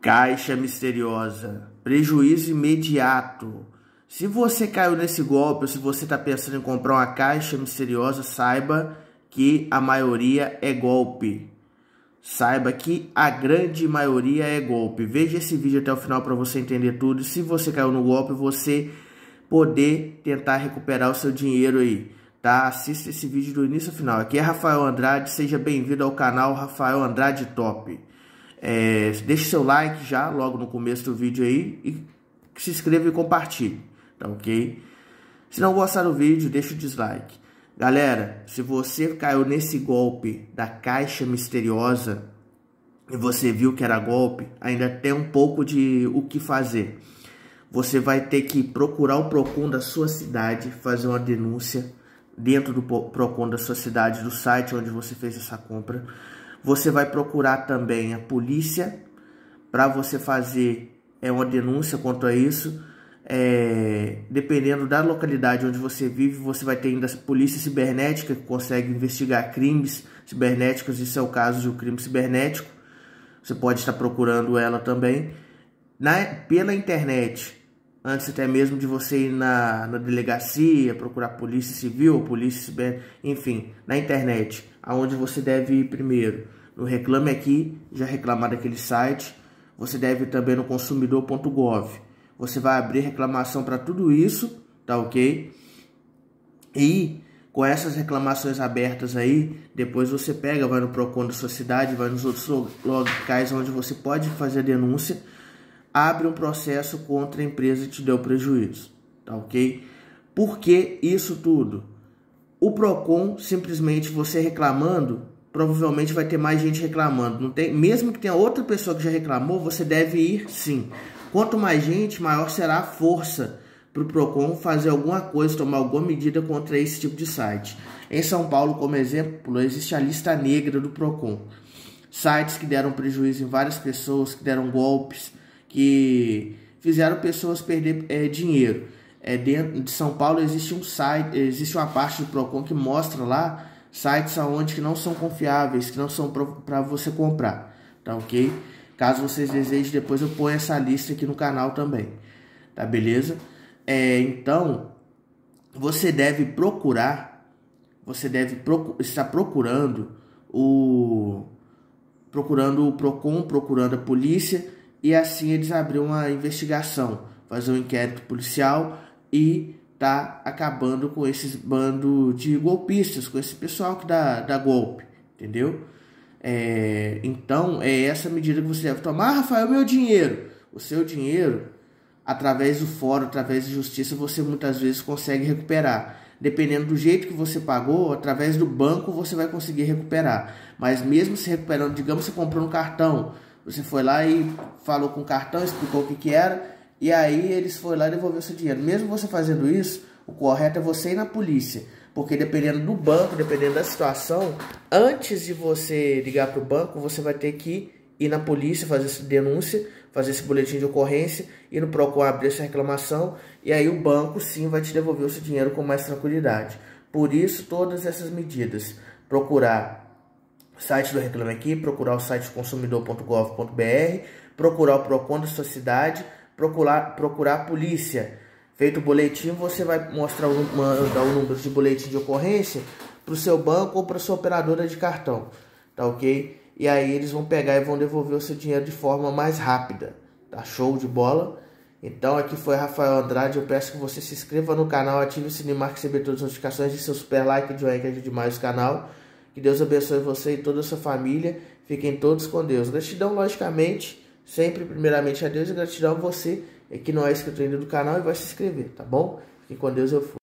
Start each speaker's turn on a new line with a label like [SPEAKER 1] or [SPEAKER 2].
[SPEAKER 1] Caixa misteriosa, prejuízo imediato. Se você caiu nesse golpe ou se você está pensando em comprar uma caixa misteriosa, saiba que a maioria é golpe. Saiba que a grande maioria é golpe. Veja esse vídeo até o final para você entender tudo. Se você caiu no golpe, você poder tentar recuperar o seu dinheiro aí, tá? Assista esse vídeo do início ao final. Aqui é Rafael Andrade, seja bem-vindo ao canal Rafael Andrade Top. Deixe seu like já logo no começo do vídeo aí e se inscreva e compartilhe, tá ok? Se não gostar do vídeo, deixa o dislike. Galera, se você caiu nesse golpe da caixa misteriosa e você viu que era golpe, ainda tem um pouco de o que fazer. Você vai ter que procurar o Procon da sua cidade, fazer uma denúncia dentro do Procon da sua cidade, do site onde você fez essa compra. Você vai procurar também a polícia para você fazer uma denúncia quanto a isso. Dependendo da localidade onde você vive, você vai ter ainda a polícia cibernética que consegue investigar crimes cibernéticos. Isso é o caso de um crime cibernético. Você pode estar procurando ela também pela internet, antes até mesmo de você ir na delegacia, procurar polícia civil, polícia cibernética, enfim, na internet, aonde você deve ir primeiro. No Reclame Aqui, já reclamar daquele site. Você deve ir também no consumidor.gov. Você vai abrir reclamação para tudo isso, tá ok? E com essas reclamações abertas aí, depois você vai no Procon da sua cidade, vai nos outros locais onde você pode fazer a denúncia, abre um processo contra a empresa que te deu prejuízo, tá ok? Por que isso tudo? O Procon, simplesmente você reclamando, provavelmente vai ter mais gente reclamando. Não tem, mesmo que tenha outra pessoa que já reclamou, você deve ir sim. Quanto mais gente, maior será a força para o Procon fazer alguma coisa, tomar alguma medida contra esse tipo de site. Em São Paulo, como exemplo, existe a lista negra do Procon. Sites que deram prejuízo em várias pessoas, que deram golpes, que fizeram pessoas perder dinheiro. Dentro de São Paulo existe um site, existe uma parte do Procon que mostra lá sites aonde que não são confiáveis, que não são para você comprar, tá ok? Caso vocês desejem, depois eu ponho essa lista aqui no canal também, tá beleza? Então, você deve estar procurando o Procon, procurando a polícia, e assim eles abrir uma investigação, fazer um inquérito policial e tá acabando com esses bando de golpistas, com esse pessoal que dá golpe, entendeu? Então, é essa medida que você deve tomar. Rafael, meu dinheiro. O seu dinheiro, através do fórum, através de justiça, você muitas vezes consegue recuperar. Dependendo do jeito que você pagou, através do banco você vai conseguir recuperar. Mas mesmo se recuperando, digamos que você comprou um cartão, você foi lá e falou com o cartão, explicou o que era, e aí eles foram lá e devolveram o seu dinheiro. Mesmo você fazendo isso, o correto é você ir na polícia. Porque dependendo do banco, dependendo da situação, antes de você ligar para o banco, você vai ter que ir na polícia, fazer essa denúncia, fazer esse boletim de ocorrência, ir no Procon abrir essa reclamação, e aí o banco sim vai te devolver o seu dinheiro com mais tranquilidade. Por isso, todas essas medidas. Procurar o site do Reclame Aqui, procurar o site consumidor.gov.br, procurar o Procon da sua cidade, procurar a polícia. Feito o boletim, você vai mandar o número de boletim de ocorrência para o seu banco ou para a sua operadora de cartão, tá ok? E aí eles vão pegar e vão devolver o seu dinheiro de forma mais rápida, tá? Show de bola? Então aqui foi Rafael Andrade, eu peço que você se inscreva no canal, ative o sininho, marque receber todas as notificações, de seu super like e joinha que ajude demais o canal. Que Deus abençoe você e toda a sua família, fiquem todos com Deus. Gratidão, logicamente, sempre primeiramente a Deus, e gratidão a você que não é inscrito ainda do canal e vai se inscrever, tá bom? Fiquem com Deus, eu fui.